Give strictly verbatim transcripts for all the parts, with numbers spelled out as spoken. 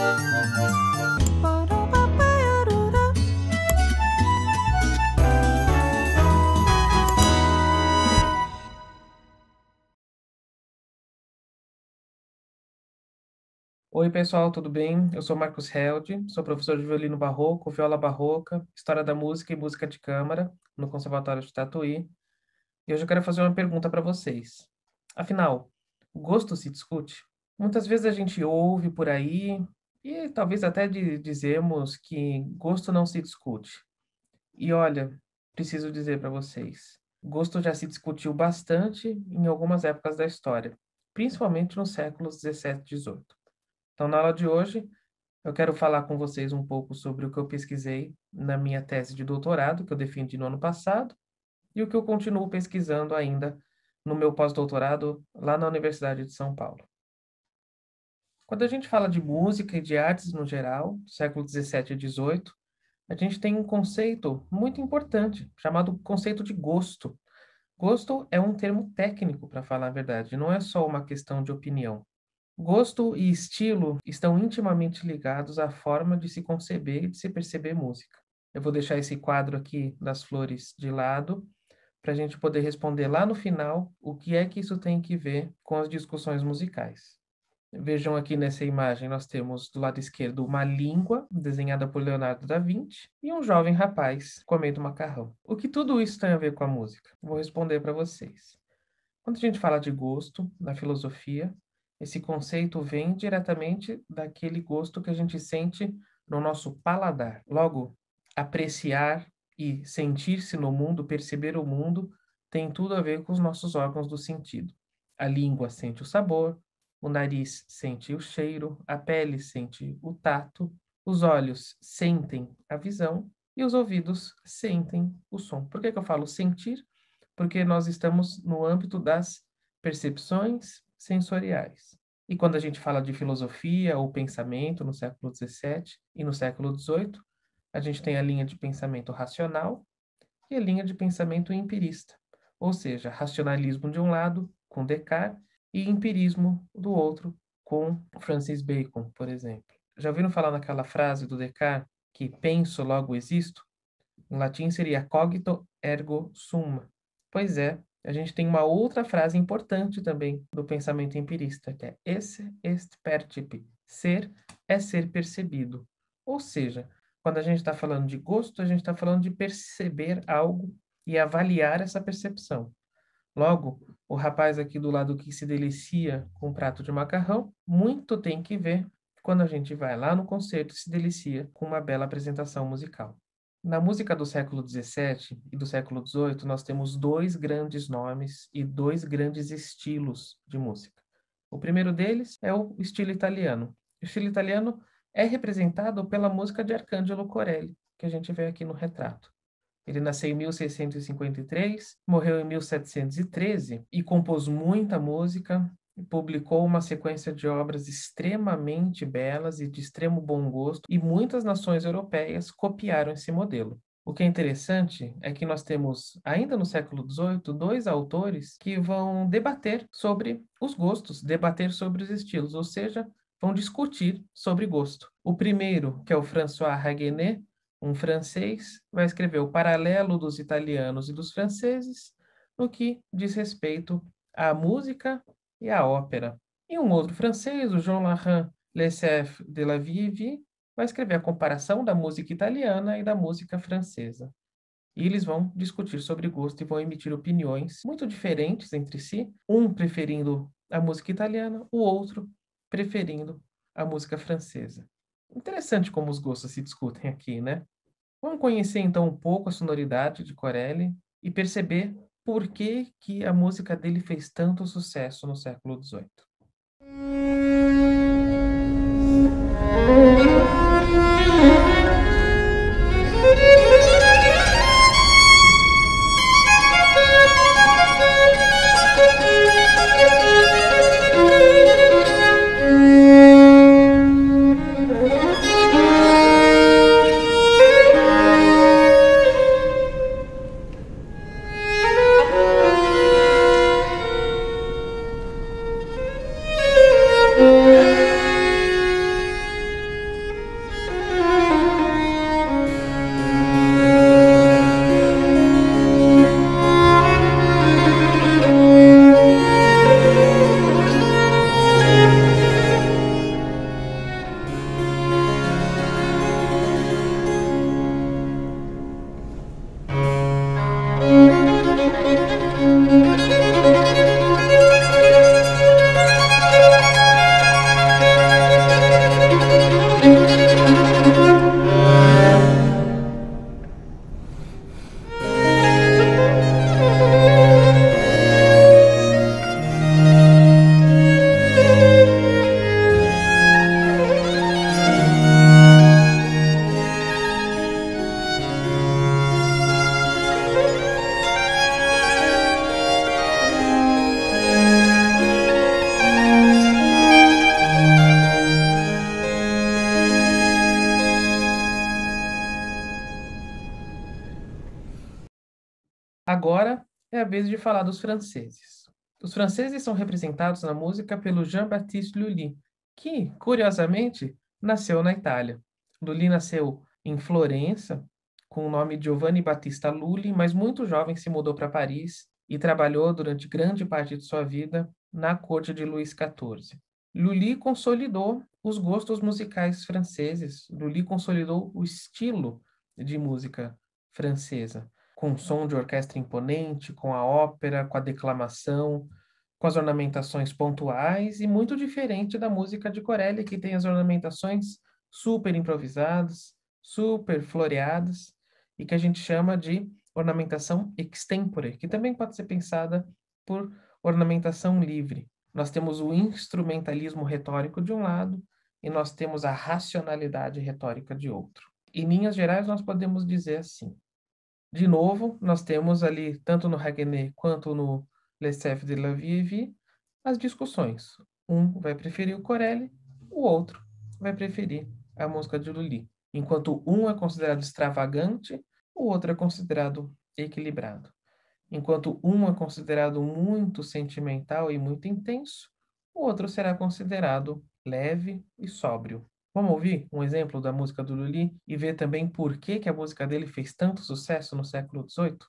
Oi, pessoal, tudo bem? Eu sou Marcos Held, sou professor de violino barroco, viola barroca, história da música e música de câmara no Conservatório de Tatuí. E hoje eu quero fazer uma pergunta para vocês. Afinal, gosto se discute? Muitas vezes a gente ouve por aí e talvez até di- dizemos que gosto não se discute. E olha, preciso dizer para vocês, gosto já se discutiu bastante em algumas épocas da história, principalmente nos séculos dezessete e dezoito. Então, na aula de hoje, eu quero falar com vocês um pouco sobre o que eu pesquisei na minha tese de doutorado, que eu defendi no ano passado, e o que eu continuo pesquisando ainda no meu pós-doutorado lá na Universidade de São Paulo. Quando a gente fala de música e de artes no geral, século dezessete e dezoito, a gente tem um conceito muito importante, chamado conceito de gosto. Gosto é um termo técnico, para falar a verdade, não é só uma questão de opinião. Gosto e estilo estão intimamente ligados à forma de se conceber e de se perceber música. Eu vou deixar esse quadro aqui das flores de lado para a gente poder responder lá no final o que é que isso tem que ver com as discussões musicais. Vejam aqui nessa imagem, nós temos do lado esquerdo uma língua desenhada por Leonardo da Vinci e um jovem rapaz comendo macarrão. O que tudo isso tem a ver com a música? Vou responder para vocês. Quando a gente fala de gosto na filosofia, esse conceito vem diretamente daquele gosto que a gente sente no nosso paladar. Logo, apreciar e sentir-se no mundo, perceber o mundo, tem tudo a ver com os nossos órgãos do sentido. A língua sente o sabor, o nariz sente o cheiro, a pele sente o tato, os olhos sentem a visão e os ouvidos sentem o som. Por que que eu falo sentir? Porque nós estamos no âmbito das percepções sensoriais. E quando a gente fala de filosofia ou pensamento no século dezessete e no século dezoito, a gente tem a linha de pensamento racional e a linha de pensamento empirista, ou seja, racionalismo de um lado, com Descartes, e empirismo do outro, com Francis Bacon, por exemplo. Já ouviram falar naquela frase do Descartes que penso, logo existo? Em latim seria cogito ergo sum. Pois é, a gente tem uma outra frase importante também do pensamento empirista, que é esse est percipi. Ser é ser percebido. Ou seja, quando a gente está falando de gosto, a gente está falando de perceber algo e avaliar essa percepção. Logo, o rapaz aqui do lado que se delicia com um prato de macarrão, muito tem que ver quando a gente vai lá no concerto e se delicia com uma bela apresentação musical. Na música do século dezessete e do século dezoito, nós temos dois grandes nomes e dois grandes estilos de música. O primeiro deles é o estilo italiano. O estilo italiano é representado pela música de Arcangelo Corelli, que a gente vê aqui no retrato. Ele nasceu em mil seiscentos e cinquenta e três, morreu em mil setecentos e treze e compôs muita música, publicou uma sequência de obras extremamente belas e de extremo bom gosto, e muitas nações europeias copiaram esse modelo. O que é interessante é que nós temos, ainda no século dezoito, dois autores que vão debater sobre os gostos, debater sobre os estilos, ou seja, vão discutir sobre gosto. O primeiro, que é o François Raguenet, um francês, vai escrever o paralelo dos italianos e dos franceses no que diz respeito à música e à ópera. E um outro francês, o Jean-Laurent Lessèvre de la Vievie, vai escrever a comparação da música italiana e da música francesa. E eles vão discutir sobre gosto e vão emitir opiniões muito diferentes entre si, um preferindo a música italiana, o outro preferindo a música francesa. Interessante como os gostos se discutem aqui, né? Vamos conhecer então um pouco a sonoridade de Corelli e perceber por que que a música dele fez tanto sucesso no século dezoito. Agora é a vez de falar dos franceses. Os franceses são representados na música pelo Jean-Baptiste Lully, que, curiosamente, nasceu na Itália. Lully nasceu em Florença, com o nome Giovanni Battista Lully, mas muito jovem se mudou para Paris e trabalhou durante grande parte de sua vida na corte de Luís quatorze. Lully consolidou os gostos musicais franceses. Lully consolidou o estilo de música francesa, com um som de orquestra imponente, com a ópera, com a declamação, com as ornamentações pontuais e muito diferente da música de Corelli, que tem as ornamentações super improvisadas, super floreadas e que a gente chama de ornamentação extempore, que também pode ser pensada por ornamentação livre. Nós temos o instrumentalismo retórico de um lado e nós temos a racionalidade retórica de outro. Em linhas gerais, nós podemos dizer assim. De novo, nós temos ali, tanto no Raguenet quanto no Le Cerf de la Vie et Vie, as discussões. Um vai preferir o Corelli, o outro vai preferir a música de Lully. Enquanto um é considerado extravagante, o outro é considerado equilibrado. Enquanto um é considerado muito sentimental e muito intenso, o outro será considerado leve e sóbrio. Vamos ouvir um exemplo da música do Lully e ver também por que, que a música dele fez tanto sucesso no século dezoito?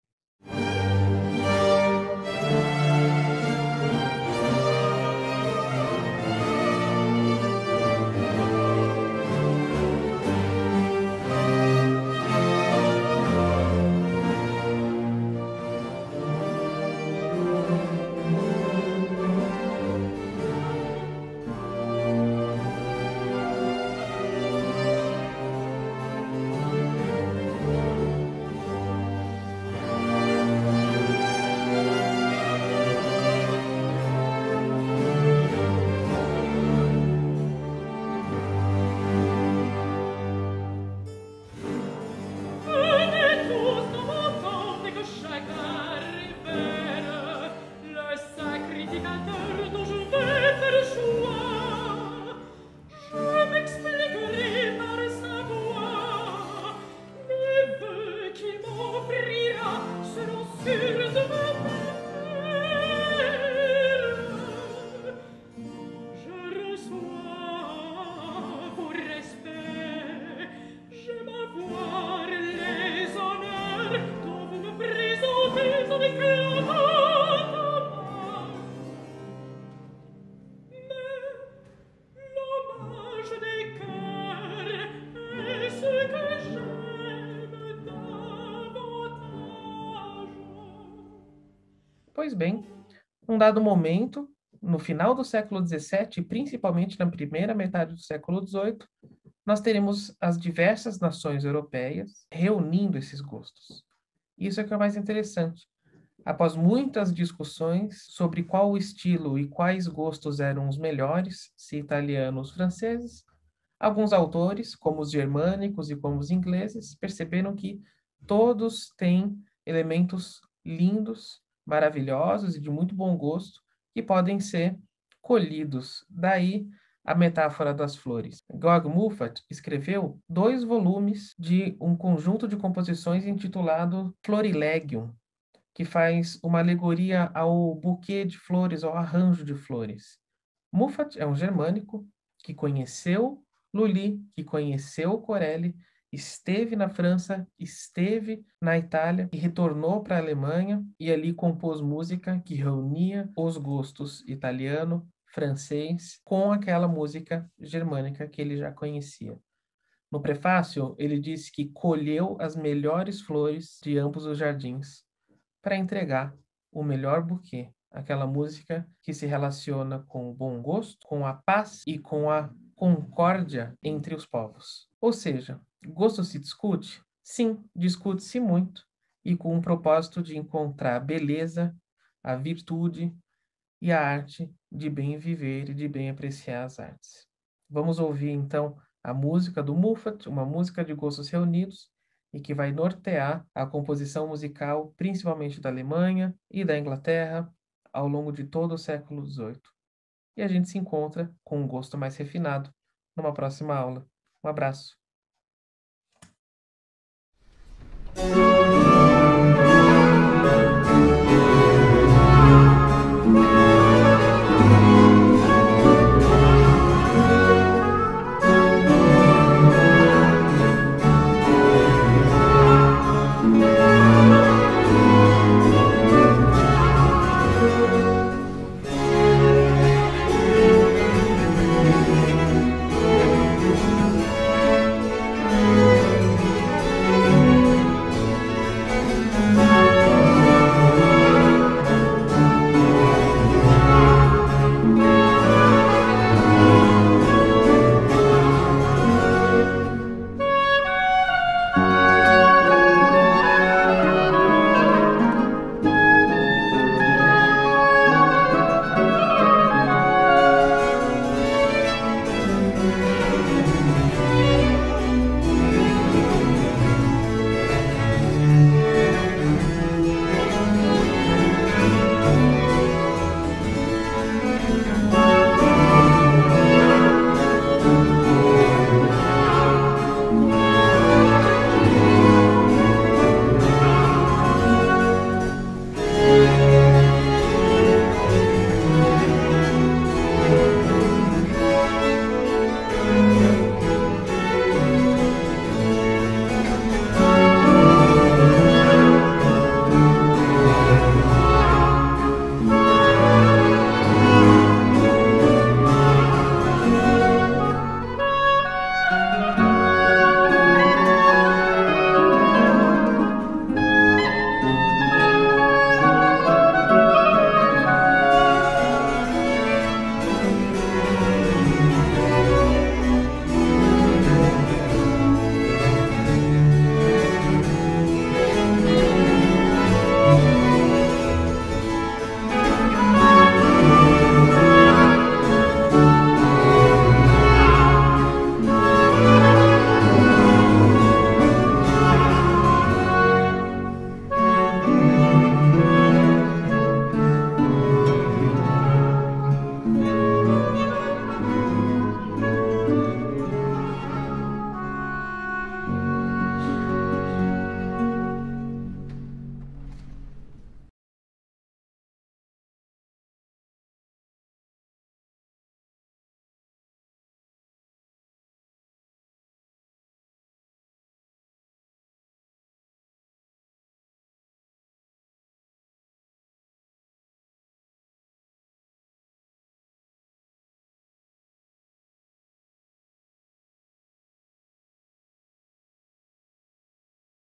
Pois bem, num dado momento, no final do século dezessete, e principalmente na primeira metade do século dezoito, nós teremos as diversas nações europeias reunindo esses gostos. Isso é que é mais interessante. Após muitas discussões sobre qual estilo e quais gostos eram os melhores, se italianos ou franceses, alguns autores, como os germânicos e como os ingleses, perceberam que todos têm elementos lindos, maravilhosos e de muito bom gosto que podem ser colhidos. Daí a metáfora das flores. Georg Muffat escreveu dois volumes de um conjunto de composições intitulado Florilegium, que faz uma alegoria ao buquê de flores, ao arranjo de flores. Muffat é um germânico que conheceu Lully, que conheceu Corelli, esteve na França, esteve na Itália e retornou para a Alemanha e ali compôs música que reunia os gostos italiano, francês com aquela música germânica que ele já conhecia. No prefácio, ele disse que colheu as melhores flores de ambos os jardins para entregar o melhor buquê, aquela música que se relaciona com o bom gosto, com a paz e com a concórdia entre os povos. Ou seja, gosto se discute? Sim, discute-se muito, e com o propósito de encontrar a beleza, a virtude e a arte de bem viver e de bem apreciar as artes. Vamos ouvir então a música do Muffat, uma música de gostos reunidos, e que vai nortear a composição musical, principalmente da Alemanha e da Inglaterra, ao longo de todo o século dezoito. E a gente se encontra com um gosto mais refinado numa próxima aula. Um abraço.